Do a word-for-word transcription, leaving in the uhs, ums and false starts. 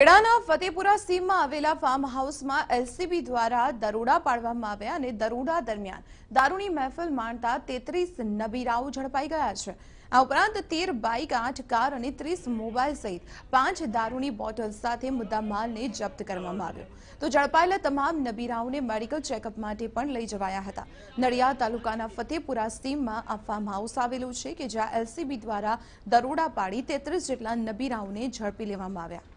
ખેડાના ફતેપુરા સીમમાં આવેલા ફાર્મ હાઉસમાં એલસીબી દ્વારા દરોડા પાડવામાં આવ્યા અને દરોડા દરમિયાન દારૂની મહેફિલ માણતા તેત્રીસ નબીરાઓ ઝડપાઈ ગયા છે। આ ઉપરાંત તેર બાઇક, આઠ કાર અને ત્રીસ મોબાઈલ સહિત પાંચ દારૂની બોટલ સાથે મુદ્દામાલને જપ્ત કરવામાં આવ્યો। તો ઝડપાયેલા તમામ નબીરાઓને મેડિકલ ચેકઅપ માટે પણ લઈ જવાયા હતા। નડિયાદ તાલુકાના ફતેપુરા સીમમાં આ ફાર્મ હાઉસ આવેલું છે કે જ્યાં એલસીબી દ્વારા દરોડા પાડી તેત્રીસ જેટલા નબીરાઓને ઝડપી લેવામાં આવ્યા।